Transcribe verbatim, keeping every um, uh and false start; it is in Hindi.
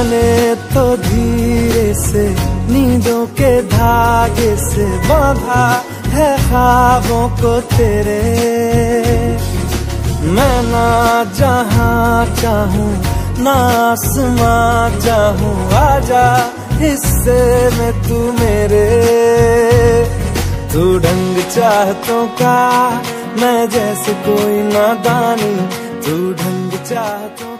तूने तो धीरे से नींदों के धागे से बांधा है ख्वाबों को तेरे। मैं ना जहां चाहूं ना आसमां चाहूं, आजा हिस्से में तू मेरे। तू ढंग चाहतों का, मैं जैसे कोई नादानी, तू ढंग चाहतों